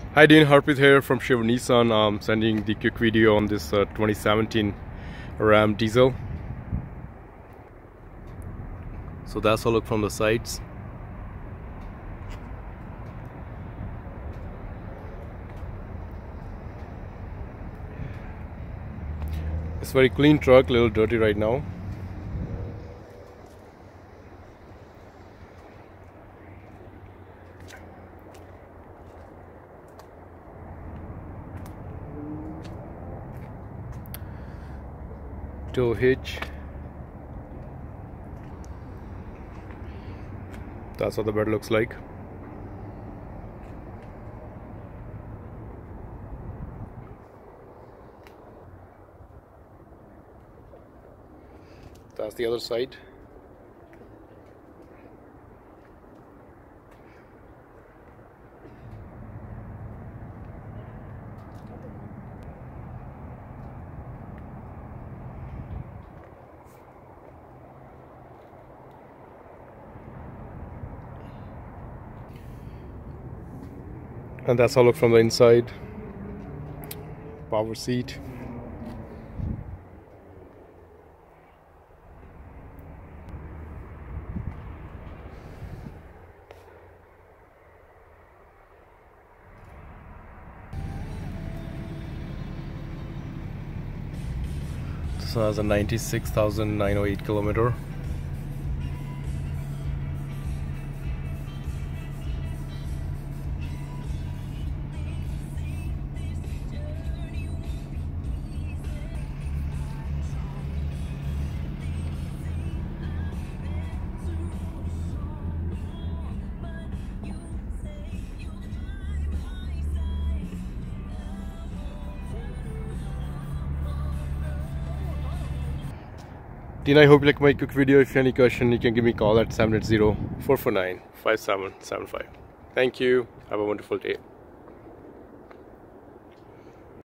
Hi Dean, Harpreet here from Shiv Nissan. I'm sending the quick video on this 2017 Ram diesel. So that's a look from the sides. It's a very clean truck, a little dirty right now. Tow hitch. That's what the bed looks like. That's the other side. And that's how it looks from the inside. Power seat. This one has a 96,908 kilometer. Dean, I hope you like my quick video. If you have any question, you can give me a call at 780-449-5775. Thank you. Have a wonderful day.